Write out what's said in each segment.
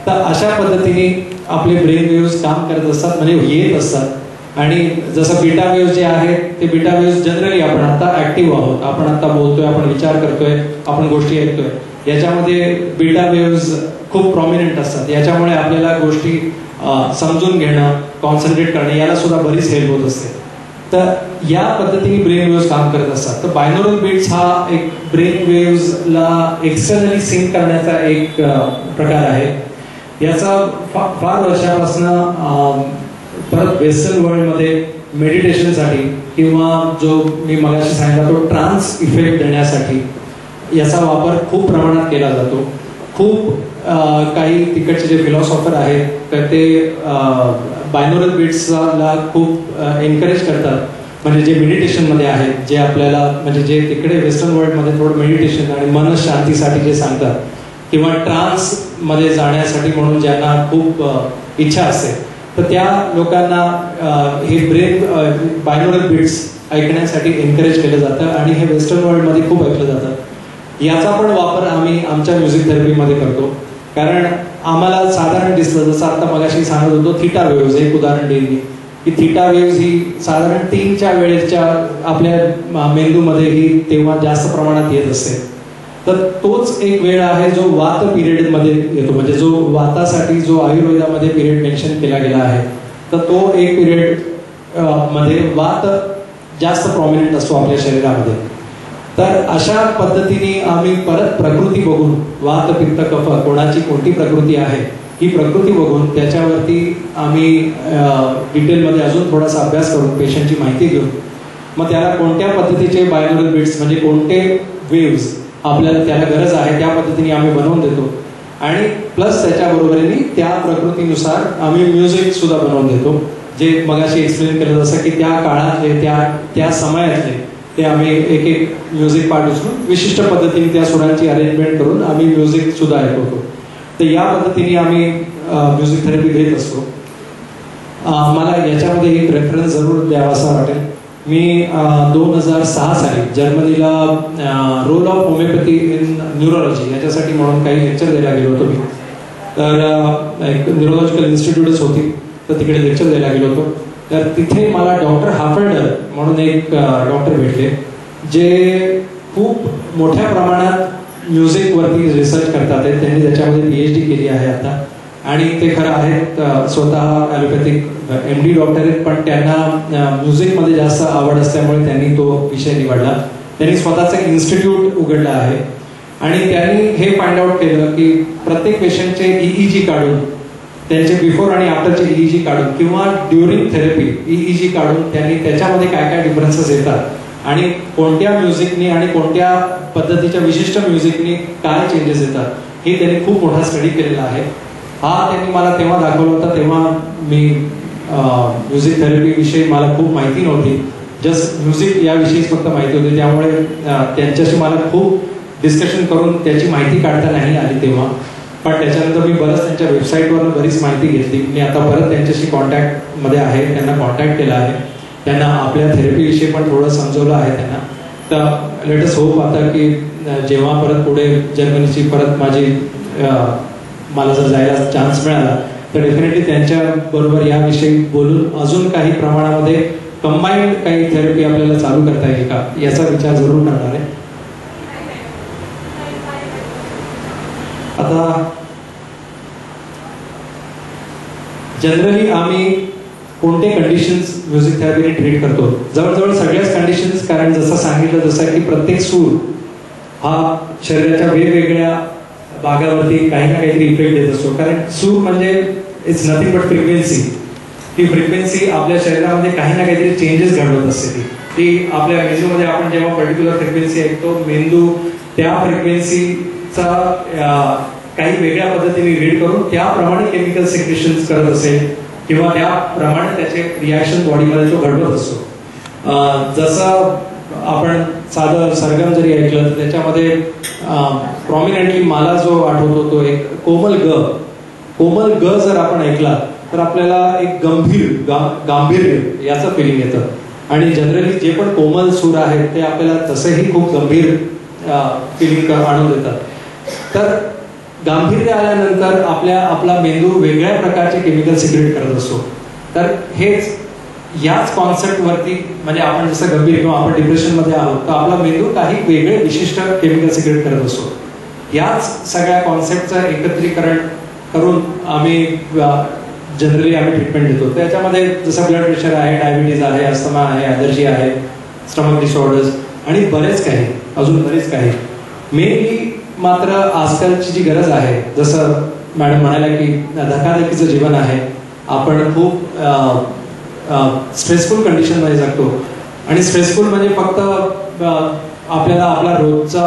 तर अशा पद्धतीने आपले ब्रेन वेव्स काम करत असतात, म्हणजे येत असतात. आणि जसं बीटा वेव्स जे आहेत ते बीटा वेव्स जनरली आपण आता ऍक्टिव्ह आहोत, आपण आता बोलतोय, आपण विचार करतोय, आपण गोष्टी ऐकतोय, याच्यामध्ये बीटा वेव्स खूप प्रॉमिनंट असतात. याच्यामुळे आपल्याला गोष्टी समजून घेणं, कॉन्सन्ट्रेट करणं याला सुद्धा बरीच हेल्प होत असते. तर या पद्धतीने ब्रेन वेव्स काम करत असतात. तर बायनोरल बीट्स हा एक ब्रेन वेव्सला एक्सटर्नली सिंक करण्याचा एक प्रकार आहे. याचा फार वर्षापासून परत वेस्टर्न वर्ल्डमध्ये मेडिटेशनसाठी किंवा जो मी मगाशी सांगितला तो ट्रान्स इफेक्ट देण्यासाठी याचा वापर खूप प्रमाणात केला जातो. खूप काही तिकडचे जे फिलॉसॉफर आहेत तर ते बायनोरल बीट्सला खूप एनकरेज करतात. म्हणजे जे मेडिटेशनमध्ये आहेत, जे आपल्याला म्हणजे जे तिकडे वेस्टर्न वर्ल्डमध्ये थोडं मेडिटेशन आणि मन शांतीसाठी जे सांगतात किंवा ट्रान्समध्ये जाण्यासाठी म्हणून ज्यांना खूप इच्छा असते, तर त्या लोकांना हे ब्रेन बायनोरल बीट्स ऐकण्यासाठी एनकरेज केलं जातं आणि हे वेस्टर्न वर्ल्डमध्ये खूप ऐकलं जातं. याचा पण वापर आम्ही आमच्या म्युझिक थेरपीमध्ये करतो. कारण आम्हाला साधारण दिसलं, जसं आता मगाशी सांगत होतो थीटा वेव्ज, एक उदाहरण देईन मी, की थीटा वेव्ज ही साधारण 3च्या वेळेच्या आपल्या मेंदूमध्ये ही तेव्हा जास्त प्रमाणात येत असते. तर तोच एक वेळ आहे जो वात पिरियडमध्ये येतो, म्हणजे जो वातासाठी जो आयुर्वेदामध्ये पिरियड मेन्शन केला गेला आहे, तर तो एक पिरियड मध्ये वात जास्त प्रॉमिनंट असतो आपल्या शरीरामध्ये. तर अशा पद्धतीने आम्ही परत प्रकृती बघून, वात पित्त कफ कोणाची कोणती प्रकृती आहे ही प्रकृती बघून त्याच्यावरती आम्ही डिटेलमध्ये अजून थोडासा अभ्यास करून पेशंटची माहिती घेऊन मग त्याला कोणत्या पद्धतीचे बायनोरल बीट्स म्हणजे कोणते वेव्स आपल्याला त्याला गरज आहे त्या पद्धतीने आम्ही बनवून देतो. आणि प्लस त्याच्याबरोबरीने त्या प्रकृतीनुसार आम्ही म्युझिक सुद्धा बनवून देतो, जे मगाशी एक्सप्लेन केलं जसं की त्या काळातले त्या समयातले ते आम्ही एक एक म्युझिक पार्ट उचलून विशिष्ट पद्धतीने त्या सुरांची अरेंजमेंट करून आम्ही म्युझिक सुद्धा ऐकवतो. तर या पद्धतीने आम्ही म्युझिक थेरपी देत असतो. मला याच्यामध्ये एक रेफरन्स जरूर द्यावा असं वाटेल. मी 2006 साली जर्मनीला role of homeopathy in neurology याच्यासाठी म्हणून काही लेक्चर द्यायला गेलो होतो मी. तर एक न्यूरोलॉजिकल इन्स्टिट्यूटच होती, तर तिकडे लेक्चर द्यायला गेलो होतो. तर तिथे मला डॉक्टर हाफर्डर म्हणून एक डॉक्टर भेटले, जे खूप मोठ्या प्रमाणात म्युझिकवरती रिसर्च करतात. त्यांनी त्याच्यामध्ये PhD केली आहे आता, आणि ते खरं आहेत स्वतः ॲलोपॅथिक MD डॉक्टर आहेत, पण त्यांना म्युझिकमध्ये जास्त आवड असल्यामुळे त्यांनी तो विषय निवडला. त्यांनी स्वतःचं इन्स्टिट्यूट उघडलं आहे आणि त्यांनी हे फाइंड आउट केलं की प्रत्येक पेशंटचे EEG काढून, त्यांचे बिफोर आणि आफ्टरचे EEG काढून किंवा ड्युरिंग थेरपी EEG काढून त्यांनी त्याच्यामध्ये काय काय डिफरन्सेस येतात आणि कोणत्या म्युझिकनी आणि कोणत्या पद्धतीच्या विशिष्ट म्युझिकनी काय चेंजेस येतात हे त्यांनी खूप मोठा स्टडी केलेला आहे. हा त्यांनी मला तेव्हा दाखवला होता. तेव्हा मी म्युझिक थेरपी विषयी मला खूप माहिती नव्हती, जस्ट म्युझिक याविषयीच फक्त माहिती होती. त्यामुळे त्यांच्याशी मला खूप डिस्कशन करून त्याची माहिती काढता नाही आली तेव्हा. पण त्याच्यानंतर मी बरंच त्यांच्या वेबसाईटवरून बरीच माहिती घेतली. मी आता परत त्यांच्याशी कॉन्टॅक्टमध्ये आहे, त्यांना कॉन्टॅक्ट केला आहे, त्यांना आपल्या थेरपीविषयी पण थोडं समजवलं आहे त्यांना. तर लेट अस होप आता की जेव्हा परत पुढे जर्मनीची परत मला जर जायला चान्स मिळाला तर डेफिनेटली त्यांच्या बरोबर याविषयी बोलून अजून काही प्रमाणामध्ये कंबाईंड काही थेरपी आपल्याला चालू करता येईल का याचा विचार जरूर करणार आहे. आता जनरली आम्ही कोणते कंडिशन्स म्युझिक थेरपीने ट्रीट करतो? जवळजवळ सगळ्याच कंडिशन्स, कारण जसं सांगितलं जसं की प्रत्येक सूर हा शरीराच्या वेगवेगळ्या भागावरती काही ना काहीतरी इफेक्ट देत असतो. कारण सूर म्हणजे इट्स नथिंग बट फ्रिक्वेन्सी. ती फ्रिक्वेन्सी आपल्या शरीरामध्ये काही ना काहीतरी चेंजेस घडवत असते. ती आपल्या मेंदूमध्ये आपण जेव्हा पर्टिक्युलर फ्रिक्वेन्सी ऐकतो, मेंदू त्या फ्रिक्वेन्सीचा काही वेगळ्या पद्धतीने रीड करून त्याप्रमाणे केमिकल सिक्रेशन्स करत असेल किंवा त्याप्रमाणे त्याचे रिॲक्शन बॉडीमध्ये तो घडवत असतो. जसं आपण साधं सरगम जरी ऐकलं तर त्याच्यामध्ये प्रॉमिनंटली मला जो आठवतो तो एक कोमल ग जर आपण ऐकला तर आपल्याला एक गांभीर्य याचं फिलिंग येतं. आणि जनरली जे पण कोमल सूर आहेत ते आपल्याला तसंही खूप गंभीर फिलिंग आणून देतात. तर गांभीर्य आल्यानंतर आपला मेंदू वेगळ्या प्रकारचे केमिकल सिक्रेट करत असतो. तर हेच याच कॉन्सेप्ट वरती म्हणजे आपण जसं गंभीर किंवा आपण डिप्रेशन मध्ये आहोत तर आपला मेंदू काही वेगळे विशिष्ट केमिकल सिक्रेट करत असतो. याच सगळ्या कॉन्सेप्टचं एकत्रीकरण करून आम्ही जनरली ट्रीटमेंट देतो. त्याच्यामध्ये जसं ब्लड प्रेशर आहे, डायबिटीज आहे, अस्थमा आहे, ॲलर्जी आहे, स्टमक डिसऑर्डर्स आणि बरेच काही. मेनली मात्र आजकालची जी गरज आहे, जसं मॅडम म्हणाल्या की धकाधकीचं जीवन आहे, आपण खूप स्ट्रेसफुल कंडिशनमध्ये जगतो. आणि स्ट्रेसफुल म्हणजे फक्त आपल्याला आपला रोजचा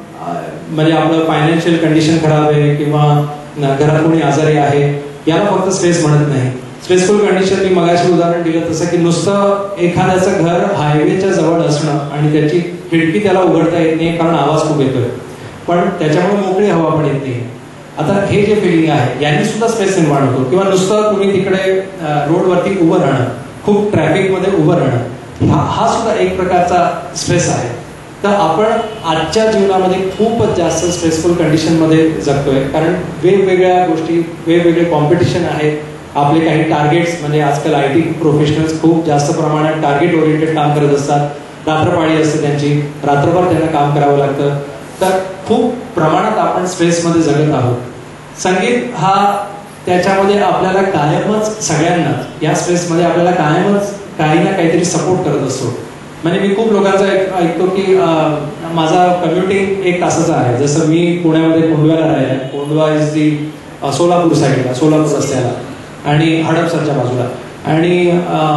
म्हणजे आपलं फायनान्शियल कंडिशन खराब आहे किंवा घरात कोणी आजारी आहे याला फक्त स्ट्रेस म्हणत नाही. स्ट्रेसफुल कंडिशन मी मगाशी उदाहरण दिलं तसं की नुसतं एखाद्याचं घर हायवेच्या जवळ असणं आणि त्याची खिडकी त्याला उघडता येत नाही कारण आवाज खूप येतोय, पण त्याच्यामुळे मोकळी हवा पण येत नाही. आता हे जे फिलिंग आहे यांनी सुद्धा स्ट्रेस निर्माण होतो. किंवा नुसतं तुम्ही तिकडे रोडवरती उभं राहणं, खूप ट्रॅफिकमध्ये उभं राहणं, हा सुद्धा एक प्रकारचा स्ट्रेस आहे. तर आपण आजच्या जीवनामध्ये खूपच जास्त स्ट्रेसफुल कंडिशनमध्ये जगतोय कारण वेगवेगळ्या गोष्टी, वेगवेगळे कॉम्पिटिशन आहे. आपले काही टार्गेट्स म्हणजे आजकाल IT प्रोफेशनल्स खूप जास्त प्रमाणात टार्गेट ओरिएंटेड काम करत असतात. रात्रपाळी असते त्यांची, रात्रभर त्यांना काम करावं लागतं. तर खूप प्रमाणात आपण स्ट्रेसमध्ये जगत आहोत. संगीत हा त्याच्यामध्ये आपल्याला कायमच सगळ्यांनाच या स्ट्रेसमध्ये आपल्याला कायमच काही ना काहीतरी सपोर्ट करत असतो. म्हणजे मी खूप लोकांचं ऐकतो की माझा कम्युटिंग 1 तासाचा आहे. जसं मी पुण्यामध्ये कोंडव्याला राहिला, कोंडवा इज दी सोलापूर साईडला, सोलापूर रस्त्याला आणि हडपसरच्या बाजूला. आणि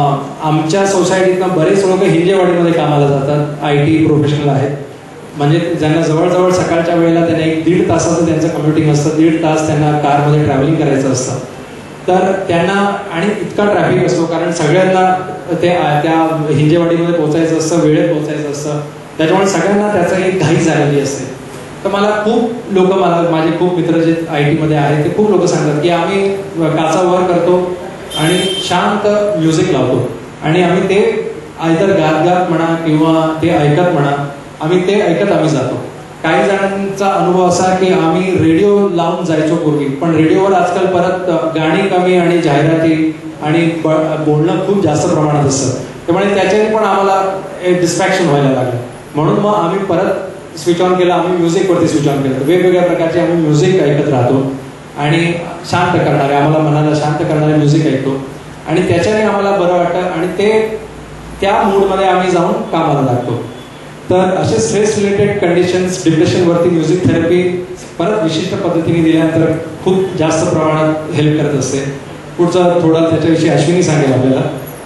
आमच्या सोसायटीतनं बरेच लोक हिंजेवाडीमध्ये कामाला जातात, IT प्रोफेशनल आहेत. म्हणजे ज्यांना जवळजवळ सकाळच्या वेळेला त्यांना 1-1.5 तासाचं त्यांचं कम्युटिंग असतं. 1.5 तास त्यांना कारमध्ये ट्रॅव्हलिंग करायचं असतं. तर त्यांना आणि इतका ट्रॅफिक असतो कारण सगळ्यांना त्या हिंजेवाडीमध्ये पोहोचायचं असतं, वेळेत पोहोचायचं असतं. त्याच्यामुळे सगळ्यांना त्याचा एक घाई झालेली असते. तर मला खूप लोक, माझे खूप मित्र जे IT मध्ये आहेत ते खूप लोक सांगतात की आम्ही काचा वर करतो आणि शांत म्युझिक लावतो आणि आम्ही ते आयदर गात म्हणा किंवा ते ऐकत म्हणा, आम्ही जातो. काही जणांचा अनुभव असा की आम्ही रेडिओ लावून जायचो पूर्वी, पण रेडिओवर आजकाल परत गाणी कमी आणि जाहिराती आणि बोलणं खूप जास्त प्रमाणात असतं. त्यामुळे त्याच्याने पण आम्हाला एक डिस्ट्रॅक्शन व्हायला लागलं. म्हणून मग आम्ही परत स्विच ऑन केलं, आम्ही म्युझिकवरती स्विच ऑन केलं. वेगवेगळ्या प्रकारचे आम्ही म्युझिक ऐकत राहतो आणि शांत करणारे, आम्हाला मनाला शांत करणारे म्युझिक ऐकतो आणि त्याच्याने आम्हाला बरं वाटतं आणि त्या मूडमध्ये आम्ही जाऊन कामाला लागतो. तर असे स्ट्रेस रिलेटेड कंडिशन्स, डिप्रेशनवरती म्युझिक थेरपी परत विशिष्ट पद्धतीने दिल्यानंतर खूप जास्त प्रमाणात हेल्प करत असते. पुढचं थोडं त्याच्याविषयी अश्विनी सांगेल आपल्याला.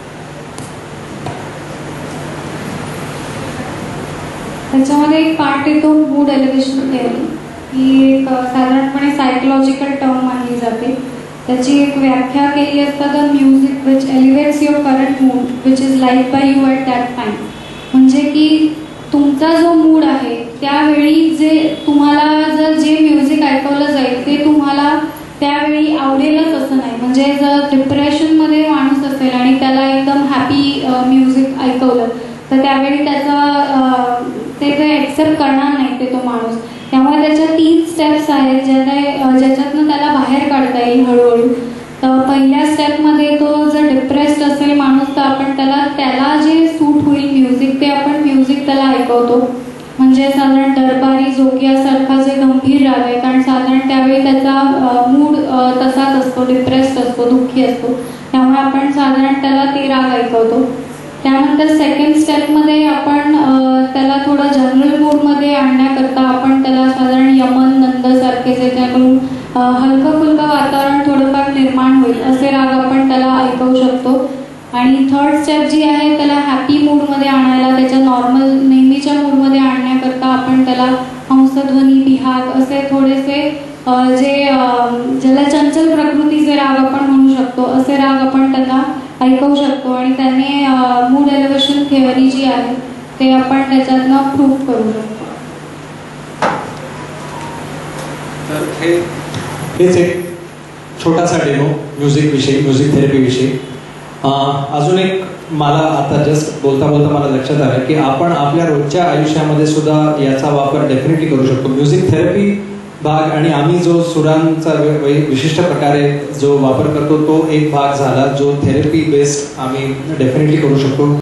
त्याच्यामध्ये एक पार्ट येतो मूड एलिव्हेशन थेअरी. ही एक साधारणपणे सायकोलॉजिकल टर्म मानली जाते. त्याची एक व्याख्या केली असता, the music which elevates your current mood which is like by you at that time. म्हणजे की तुमचा जो मूड आहे त्यावेळी तुम्हाला जे म्युझिक ऐकवलं जाईल ते तुम्हाला त्यावेळी आवडेलच असं नाही. म्हणजे जर डिप्रेशनमध्ये माणूस असेल आणि त्याला एकदम हॅपी म्युझिक ऐकवलं तर त्यावेळी ते ॲक्सेप्ट करणार नाही तो माणूस. त्यामुळे त्याच्या 3 स्टेप्स आहेत ज्याच्यातनं त्याला बाहेर काढता येईल हळूहळू. तर पहिल्या स्टेपमध्ये तो जर डिप्रेस्ड असेल माणूस तर आपण त्याला जे सूट होईल म्युझिक ते आपण म्युझिक त्याला ऐकवतो. म्हणजे साधारण दरबारी जोगियासारखा जे गंभीर राग आहे, कारण साधारण त्यावेळी त्याचा मूड तसाच असतो, डिप्रेस्ड असतो, दुःखी असतो. त्यामुळे आपण साधारण त्याला ते राग ऐकवतो. त्यानंतर सेकंड स्टेपमध्ये आपण त्याला थोडं जनरल मूडमध्ये आणण्याकरता आपण त्याला साधारण यमन, नंदसारखे जे त्याकडून हलकं फुलकं वातावरण थोडंफार निर्माण होईल असे राग आपण त्याला ऐकवू शकतो. आणि थर्ड स्टेप जी आहे त्याला हॅपी मूडमध्ये आणायला, त्याच्या नॉर्मल नेहमीच्या मूडमध्ये आणण्याकरता आपण त्याला हंसध्वनी, बिहाग असे थोडेसे ज्याला चंचल प्रकृतीचे राग आपण म्हणू शकतो असे राग आपण त्याला ऐकवू शकतो. आणि त्याने मूड एलिव्हेशन थेअरी जी आहे ते आपण त्याच्यातनं प्रूव्ह करू शकतो. तर हेच एक छोटासा डेमो म्युझिक थेरपी विषयी. अजून एक मला आता जस्ट बोलता मला लक्षात आलं की आपण आपल्या रोजच्या आयुष्यामध्ये सुद्धा याचा वापर डेफिनेटली करू शकतो. म्युझिक थेरपी भाग आणि आम्ही जो सुरांचा विशिष्ट प्रकारे जो वापर करतो तो एक भाग झाला, जो थेरपी बेस्ड आम्ही डेफिनेटली करू शकतो.